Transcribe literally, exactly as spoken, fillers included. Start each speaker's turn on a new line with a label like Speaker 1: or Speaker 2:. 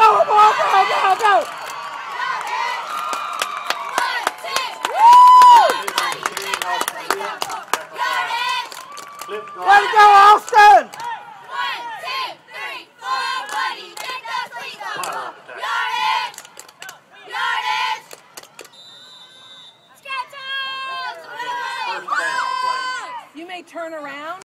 Speaker 1: go, go, go, go! Way to go, Austin!
Speaker 2: One, two, three, four, buddy, get those cleats on. Yardage! Yardage! Sketches!
Speaker 3: You may turn around.